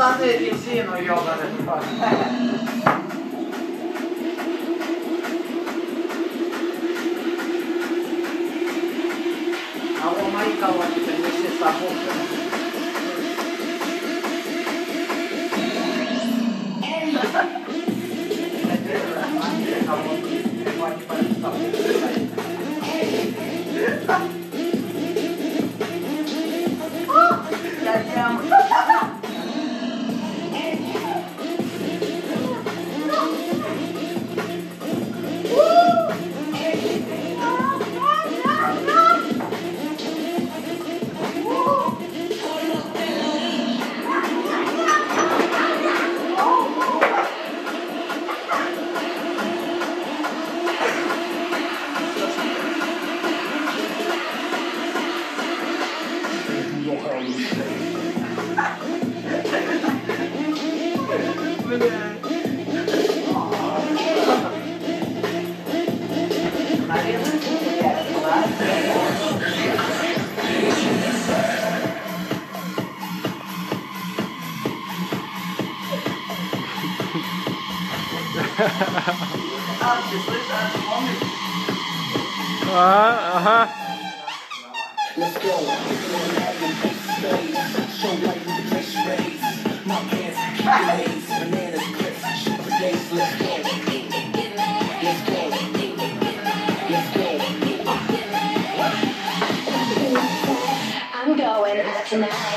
Пацаны резину ёбаный. А вот мои колонки принесли с собой. Ага. Let's go. Show like we can trace rays. My pants, lace, bananas, clips, sugar days. Let's go. Let's go. Let's go. I'm going out tonight.